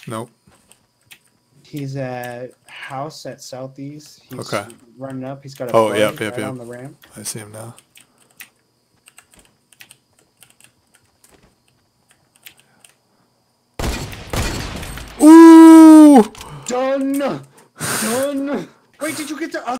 Nope. He's at house at southeast. He's Okay. running up. He's got a Oh, bug yep. right on the ramp. I see him now. Ooh! Done. Done. Wait, did you get the